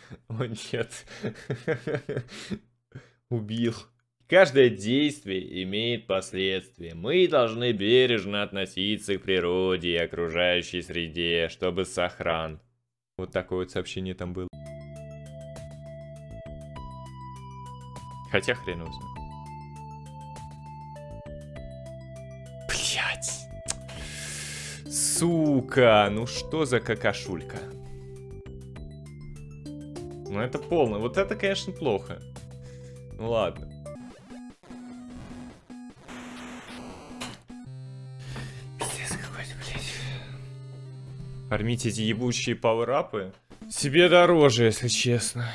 О, нет. Убил. Каждое действие имеет последствия. Мы должны бережно относиться к природе и окружающей среде, чтобы сохран. Вот такое вот сообщение там было. Хотя хрен его знает. Блять. Сука, ну что за какашулька? Ну это полно. Вот это, конечно, плохо. Ну ладно. Пиздец какой-то, блядь. Фармить эти ебучие пауэрапы себе дороже, если честно.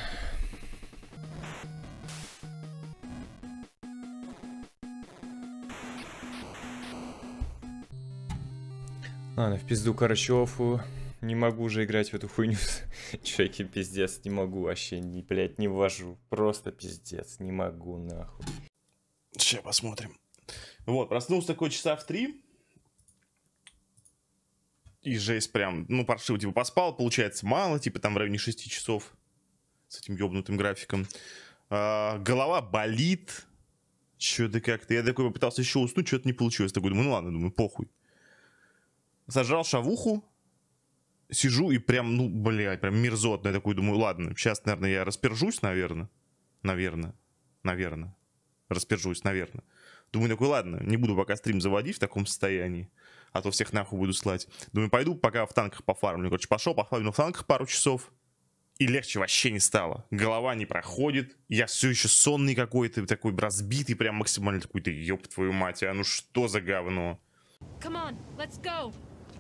Ладно, в пизду Карачеву. Не могу же играть в эту хуйню. Чуваки, пиздец, не могу вообще, блядь, не ввожу. Просто пиздец, не могу, нахуй. Сейчас посмотрим. Вот, проснулся такой часа в 3. И жесть прям, ну, паршиво, типа, поспал, получается, мало, типа, там в районе 6 часов. С этим ёбнутым графиком. Голова болит. Чё-то как-то. Я такой попытался еще уснуть, что-то не получилось. Такой, думаю, ну ладно, думаю, похуй. Сожрал шавуху. Сижу и прям, ну, блядь, прям мерзотно. Я такой думаю, ладно, сейчас, наверное, я распержусь, наверное. Наверное. Распержусь, наверное. Думаю, такой, ладно, не буду пока стрим заводить в таком состоянии. А то всех нахуй буду слать. Думаю, пойду пока в танках пофармлю. Короче, пошел, пофармлю в танках пару часов. И легче вообще не стало. Голова не проходит. Я все еще сонный какой-то, такой разбитый, прям максимально такой, ты ёб твою мать, а ну что за говно? Come on, let's go.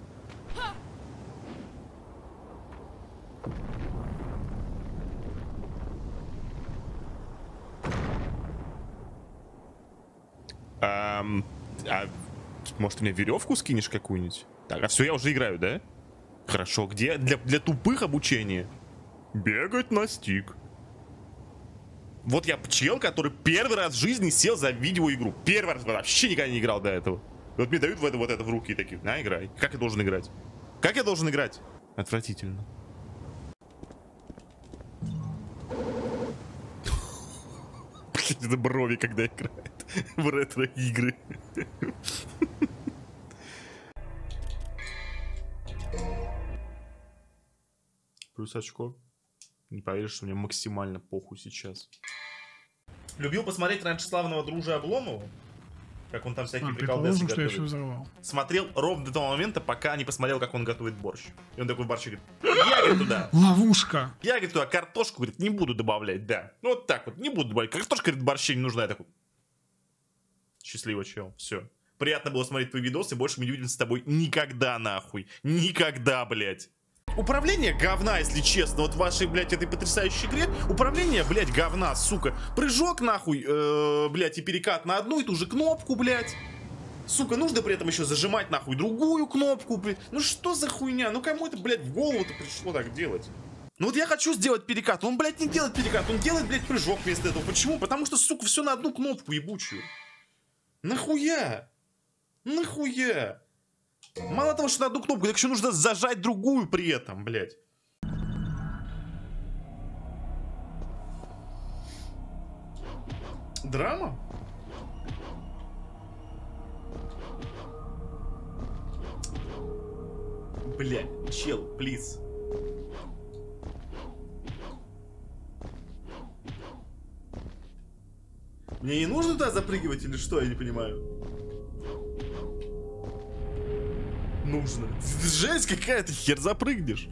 Может, мне веревку скинешь какую-нибудь? Так, а все, я уже играю, да? Хорошо, где? Для тупых обучение. Бегать на стик. Вот я пчел, который первый раз в жизни сел за видеоигру. Первый раз, вообще никогда не играл до этого. Вот мне дают вот это в руки и такие, на, играй. Как я должен играть? Как я должен играть? Отвратительно. Блин, это брови, когда играет в ретро-игры. Плюс очко. Не поверишь, что мне максимально похуй сейчас. Любил посмотреть раньше славного дружа Обломова? Как он там всякие приколдесы готовит. Смотрел ровно до того момента, пока не посмотрел, как он готовит борщ. И он такой в борще говорит, я, говорит, туда. Ловушка. Я, говорит, туда картошку, говорит, не буду добавлять, да. Ну вот так вот, не буду добавлять. Картошка, говорит, в борще не нужна. Я такой, счастливо, чел, все. Приятно было смотреть твои видосы, больше мы не увидимся с тобой никогда, нахуй. Никогда, блядь. Управление говна, если честно, вот в вашей, блядь, этой потрясающей игре. Управление, блядь, говна, сука. Прыжок, нахуй, блядь, и перекат на одну и ту же кнопку, блядь. Сука, нужно при этом еще зажимать, нахуй, другую кнопку, блядь. Ну что за хуйня? Ну кому это, блядь, в голову-то пришло так делать? Ну вот я хочу сделать перекат, он, блядь, не делает перекат, он делает, блядь, прыжок вместо этого. Почему? Потому что, сука, все на одну кнопку ебучую. Нахуя? Нахуя? Мало того, что на одну кнопку, так еще нужно зажать другую при этом, блядь. Драма? Блядь, чел, плиз. Мне не нужно туда запрыгивать или что, я не понимаю. Нужно. Жесть какая-то, хер запрыгнешь.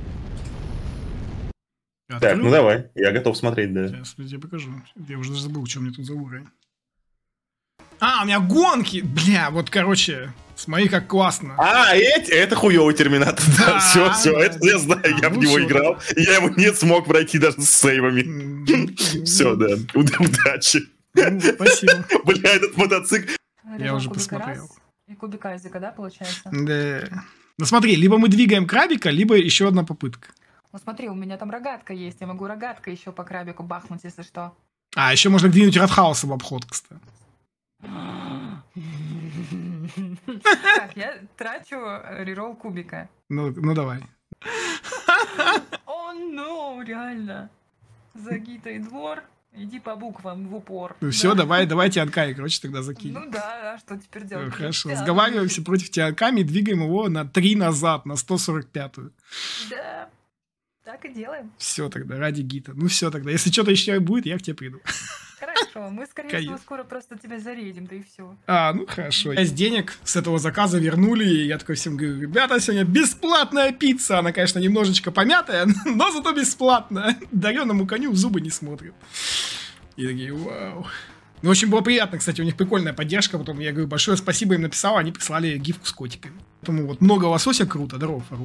Так, ну давай, я готов смотреть, да. Сейчас я тебе покажу. Я уже даже забыл, что у меня тут за уровень. А, у меня гонки! Бля, вот, короче, смотри, как классно. А, это хуёвый терминатор. Да, все, это я знаю, я в него играл. И я его не смог пройти даже с сейвами. Все, да, удачи. Спасибо. Бля, этот мотоцикл. Я уже посмотрел. И кубик Айзека, да, получается? Да. Ну смотри, либо мы двигаем крабика, либо еще одна попытка. Ну смотри, у меня там рогатка есть, я могу рогаткой еще по крабику бахнуть, если что. А, еще можно двинуть Радхауса в обход, кстати. Так, я трачу реролл кубика. Ну давай. О, Ну, реально. Загита и двор. Иди по буквам в упор. Ну все, давайте Анкай, короче, тогда закинем. Ну да, а что теперь делать? Хорошо, сговариваемся против Тианками и двигаем его на 3 назад, на 145-ю. Да, так и делаем. Все тогда, ради гита. Ну все тогда, если что-то еще будет, я к тебе приду. Хорошо, мы, скорее всего, Конечно. скоро просто тебя зарядим, да и все. Ну хорошо. Часть денег с этого заказа вернули, и я такой всем говорю: ребята, сегодня бесплатная пицца. Она, конечно, немножечко помятая, но зато бесплатная. Дареному коню в зубы не смотрит. И такие: вау. Ну, очень было приятно, кстати, у них прикольная поддержка. Потом я говорю: большое спасибо, им написал, они прислали гифку с котиками. Поэтому вот много лосося круто. Здорово, Фару.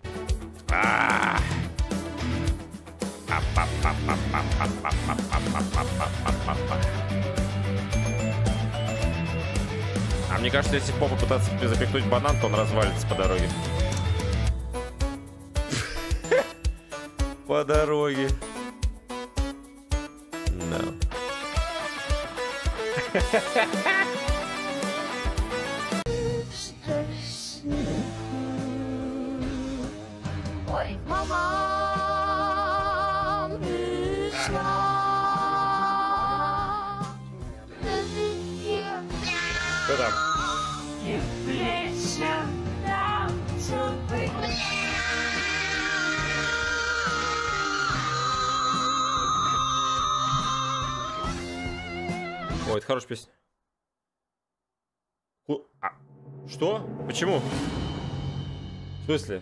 А мне кажется, если попа пытаться запихнуть банан, то он развалится по дороге. По дороге. No. Ой, мама. Что там? Ой, это хорошая песня. Что? Почему? В смысле?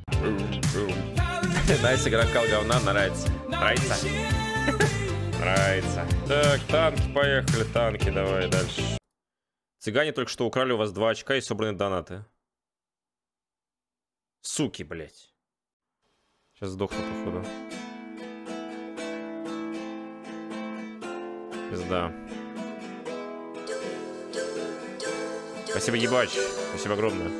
Найс игрокал говна, нравится. Нравится? Нравится. Так, танки, поехали, танки, давай дальше. Цыгане только что украли у вас 2 очка и собраны донаты. Суки, блять. Сейчас сдохну, походу. Пизда. Спасибо, ебач. Спасибо огромное.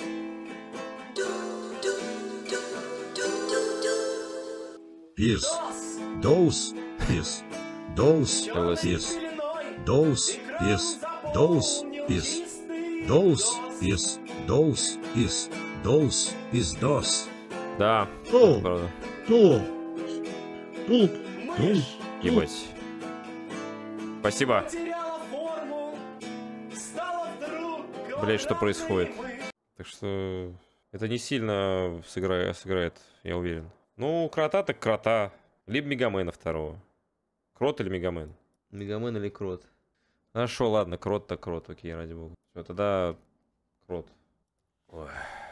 Пис. Доус. Пис. Доус. Пис. Доус. Пис. Доус. Пис. Доус. Пис. Доус. Пис. Доус. Пис. Дос. Да. О, Правда. то. Тут. Ебать. Спасибо. Блять, что происходит? Так что это не сильно сыграет, я уверен. Ну, крота так крота. Либо Мегамена второго. Крот или Мегамен? Мегамен или Крот? Хорошо, ладно, Крот так Крот, окей, ради бога. Все, тогда Крот. Ой.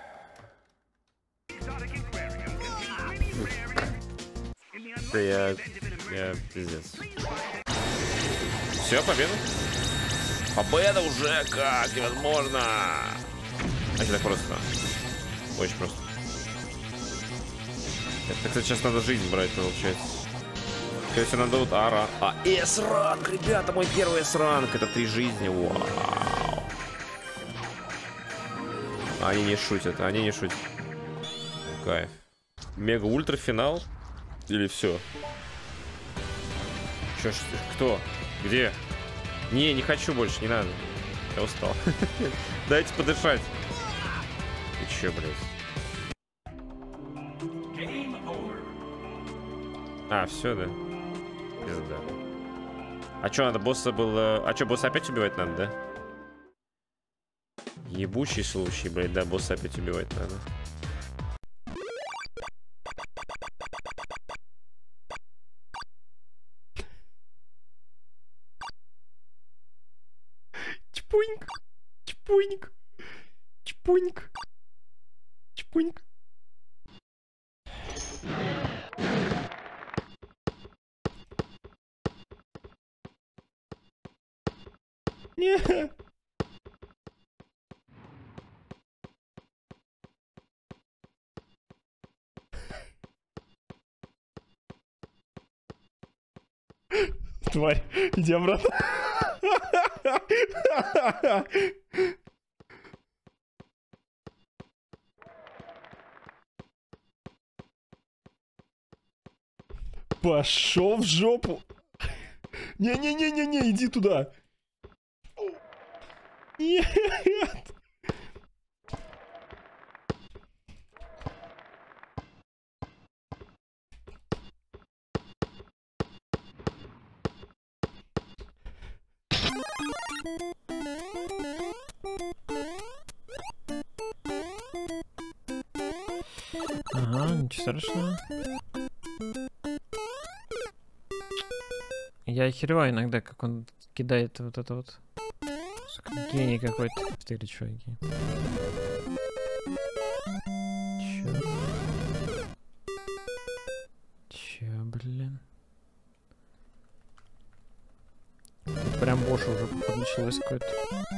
Да я пиздец. Все, победа. Победа уже как? Невозможно. Это так просто. Очень просто. Это, кстати, сейчас надо жизнь брать, получается. То есть надо вот S-ранг, ребята, мой первый S-ранг. Это 3 жизни, вау. Они не шутят, они не шутят. Кайф. Мега-ультра финал? Или все? Чё, кто? Где? Не хочу больше, не надо. Я устал. Дайте подышать. Ты чё, блядь? Все, да? Пизда. А чё, надо босса было... А чё, босса опять убивать надо, да? Ебучий случай, блядь, да, босса опять убивать надо. Чпуньк, чпуньк, чпуньк, чпуньк. Не. Тварь, иди обратно. Пошел в жопу. Не-не-не-не-не, иди туда. Нет. Ага, ничего страшного. Я охереваю иногда, как он кидает вот это вот. Гений какой-то. Ты или чё, гений? Чё, блин? Тут прям бош уже началось какое-то.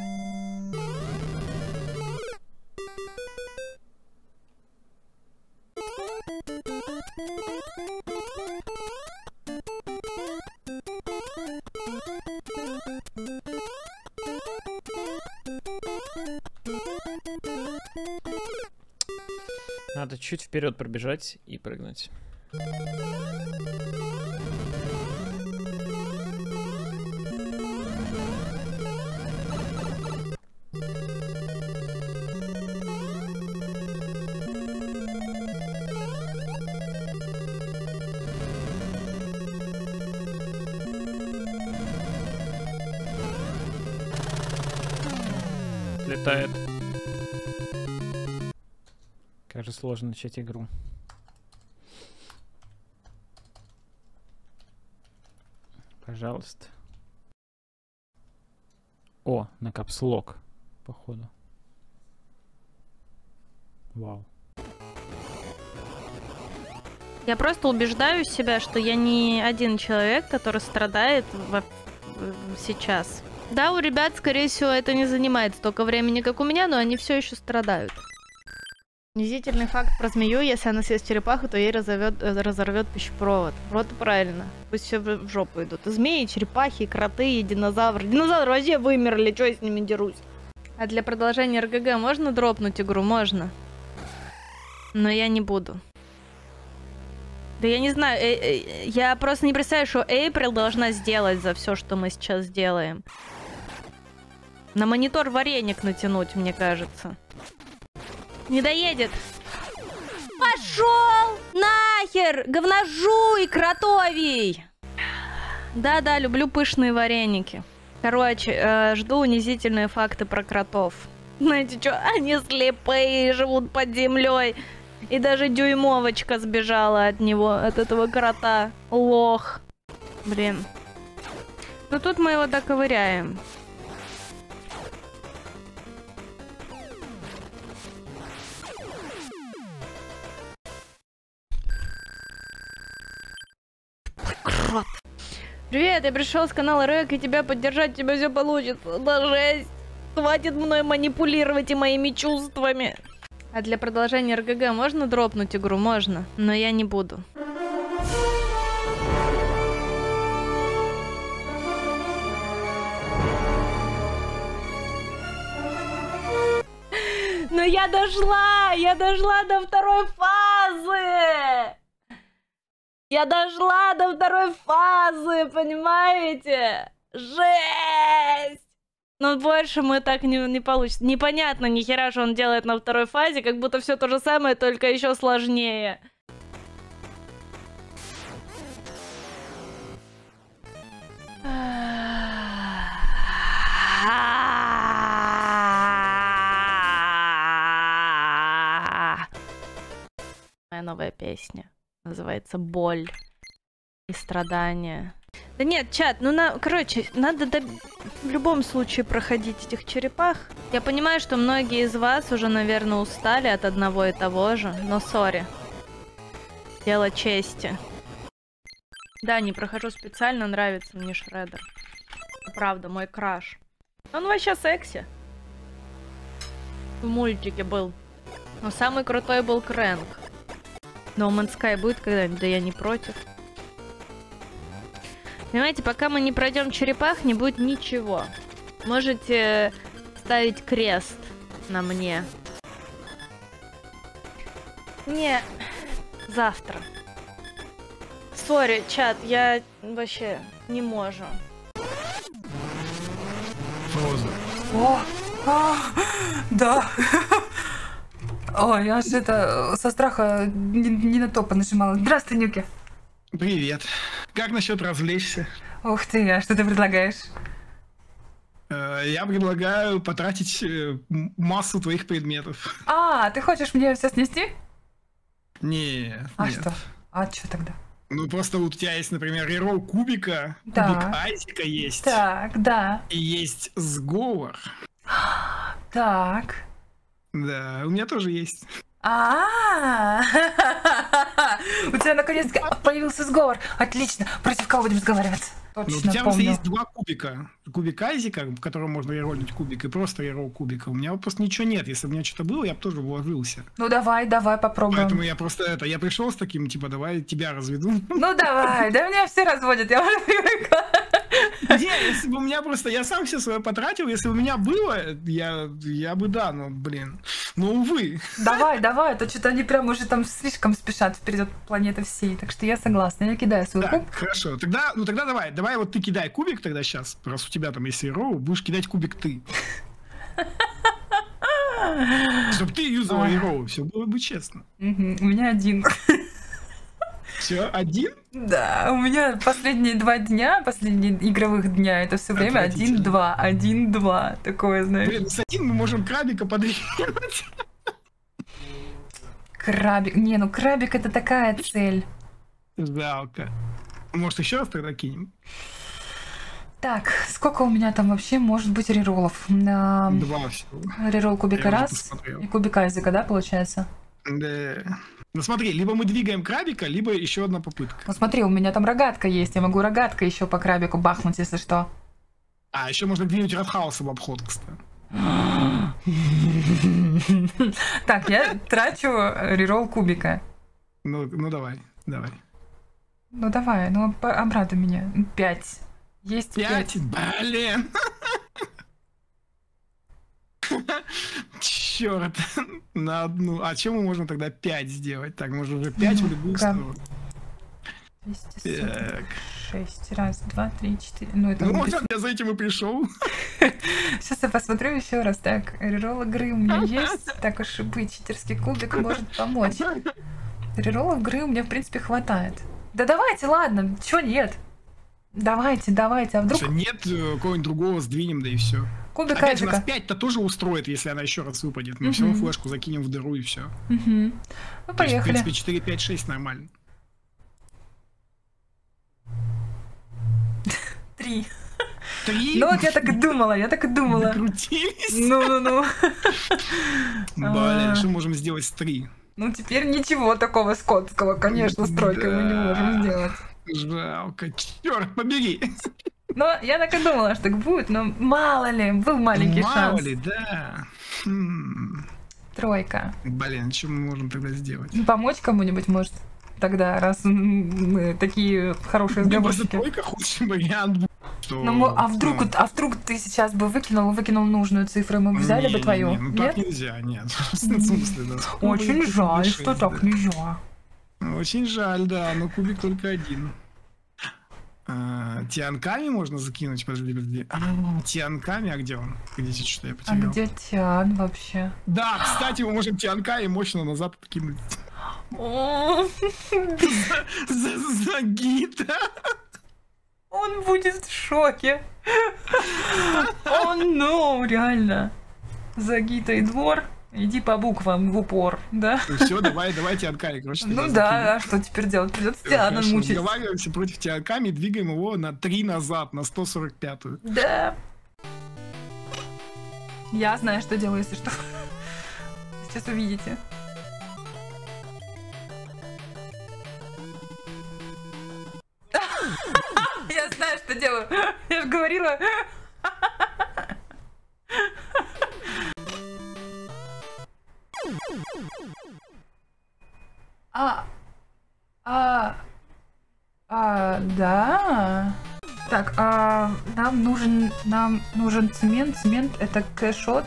Надо чуть вперед пробежать и прыгнуть. Летает. Как же сложно начать игру. Пожалуйста. О, на капслок, походу. Вау. Я просто убеждаю себя, что я не один человек, который страдает сейчас. Да, у ребят, скорее всего, это не занимает столько времени, как у меня, но они все еще страдают. Унизительный факт про змею: если она съест черепаху, то ей разорвет пищепровод. Вот и правильно. Пусть все в жопу идут. И змеи, и черепахи, и кроты, и динозавры. Динозавры вообще вымерли, что я с ними дерусь? А для продолжения РГГ можно дропнуть игру? Можно. Но я не буду. Да я не знаю, я просто не представляю, что Эйприл должна сделать за все, что мы сейчас делаем. На монитор вареник натянуть, мне кажется. Не доедет. Пошел нахер, говножуй, кротовий. Да-да, люблю пышные вареники. Короче, жду унизительные факты про кротов. Знаете что, они слепые, живут под землей. И даже дюймовочка сбежала от него, от этого крота. Лох. Блин. Ну тут мы его доковыряем. Крот. Привет, я пришел с канала Рэк, и тебя поддержать, тебя все получится. Да жесть. Хватит мной манипулировать и моими чувствами. А для продолжения РГГ можно дропнуть игру? Можно, но я не буду. Но я дошла до второй фазы! Я дошла до второй фазы, понимаете? Жесть! Но больше мы так не получится. Непонятно ни хера, что он делает на второй фазе, как будто все то же самое, только еще сложнее. Моя новая песня называется «Боль и страдания». Да нет, чат, ну короче, надо в любом случае проходить этих черепах. Я понимаю, что многие из вас уже, наверное, устали от одного и того же, но сори. Дело чести. Да, не прохожу специально, нравится мне Шреддер. Правда, мой краш. Он вообще секси. В мультике был. Но самый крутой был Крэнк. No Man's Sky будет когда-нибудь? Да я не против. Понимаете, пока мы не пройдем черепах, не будет ничего. Можете ставить крест на мне. Не, завтра. Сори, чат, я вообще не можу. Да. Ой, я аж это со страха не на то понажимала. Здравствуй, Нюки. Привет. Как насчет развлечься? Ух ты, а что ты предлагаешь? Я предлагаю потратить массу твоих предметов. А, ты хочешь мне все снести? Нет, А нет. что? А что тогда? Ну просто вот у тебя есть, например, реролл кубика, Да. кубик Айзека есть. Так, да. И есть сговор. Так. Да, у меня тоже есть. А, у тебя наконец-то появился сговор. Отлично. Против кого будем сговариваться? Ну, у Точно тебя просто помню. есть два кубика. Кубик Айзека, в котором можно рероллить кубик, и просто реролл кубика. У меня вот просто ничего нет. Если бы у меня что-то было, я бы тоже вложился. Ну давай попробуем. Поэтому я просто я пришел с таким, типа, давай тебя разведу. Ну давай, да меня все разводят, я уже привыкла. Не, если бы у меня просто, я сам все свое потратил, если бы у меня было, я бы, да, но, блин, но увы. Давай, а то что-то они прям уже там слишком спешат вперед планеты всей, так что я согласна, я кидаю свой куб. Так, хорошо, тогда давай вот ты кидай кубик тогда сейчас, раз у тебя там есть роу, будешь кидать кубик ты. Чтоб ты юзала роу, все было бы честно. У меня один. Все, один? Да, у меня последние 2 дня, последние игровых дня, это все время 1-2, 1-2, такое, знаешь. Блин, с один мы можем крабика подвинуть. Крабик, не, ну крабик это такая цель. Жалко. Может, еще раз тогда кинем? Так, сколько у меня там вообще может быть рероллов? Два всего. Реролл кубика Я уже раз посмотрел. и кубик Айзека, да, получается? Да. Ну смотри, либо мы двигаем крабика, либо еще одна попытка. Ну смотри, у меня там рогатка есть, я могу рогаткой еще по крабику бахнуть, если что. А, еще можно двинуть Ратхауса в обход, кстати. Так, я трачу реролл кубика. Ну давай. Ну давай, ну обрадуй меня. 5. Есть 5. 5? Блин. Черт. На одну. А чем мы можем тогда 5 сделать? Так, можно уже 5 в любую сторону. 246. Раз, два, три, 4. Ну, это Ну, может, я за этим и пришел. Сейчас я посмотрю еще раз. Так, реролл игры у меня есть. Так уж и быть, читерский кубик может помочь. Рероллов игры у меня, в принципе, хватает. Да давайте, ладно, чё нет? Давайте, а вдруг... Что, нет, какого-нибудь другого сдвинем, да и все. Кубик Опять же, нас Айзека. 5-то тоже устроит, если она еще раз выпадет. Мы все равно флешку закинем в дыру и все. Ну, поехали. В принципе, 4, 5, 6 нормально. 3. 3? Ну вот я так и думала. Докрутились? Ну. Блин, что мы можем сделать с 3? Ну теперь ничего такого скотского, конечно, с тройкой мы не можем сделать. Жалко, черт побери. Но я так и думала, что так будет, но мало ли, был маленький Мало шанс. ли, да. Тройка. Блин, что мы можем тогда сделать? Ну, помочь кому-нибудь, может, тогда, раз мы такие хорошие Мне просто сговорщики. тройка худший вариант. Что... Ну, а вдруг ты сейчас бы выкинул нужную цифру, мы бы взяли бы твою? Ну Нет? так нельзя, нет. В смысле, да. Очень Кубик жаль, шесть, что так да. нельзя. Очень жаль, да, но кубик только один. Тианками можно закинуть? Подожди. Тианками, а где он? Где что я А потерял? где Тиан вообще? Да, кстати, мы можем Тианка и мощно назад откинуть. Загита. Он будет в шоке. О, ну, реально. Загита и двор. Иди по буквам в упор, да? Ну все, давай Тианками, короче. Ну да, а что теперь делать? Придется Тиана мучить. Разговариваемся против Тианками, двигаем его на 3 назад, на 145-ю. Да. Я знаю, что делаю, если что. Сейчас увидите. Я знаю, что делаю. Я же говорила. Да. Так, нам нужен цемент. Цемент это кэшот.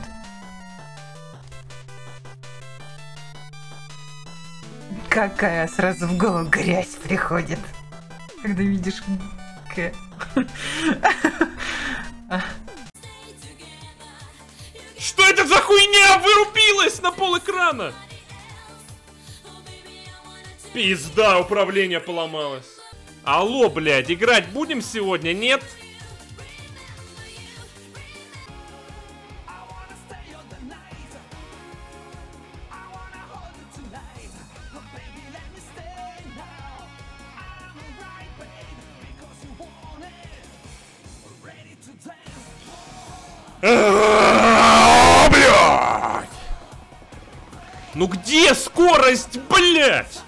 Какая сразу в голову грязь приходит, когда видишь К. Что это за хуйня вырубилась на пол экрана? Пизда, управление поломалось. Алло, блядь, играть будем сегодня, нет? Блядь! Ну где скорость, блядь?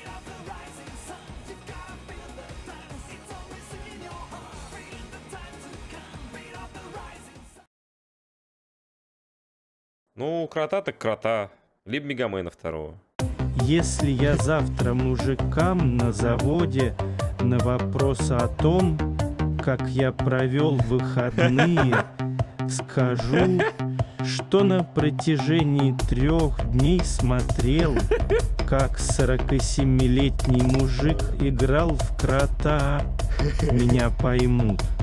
Ну, крота так крота. Либо Мегамена второго. Если я завтра мужикам на заводе на вопрос о том, как я провел выходные, скажу, что на протяжении 3 дней смотрел, как 47-летний мужик играл в крота, меня поймут.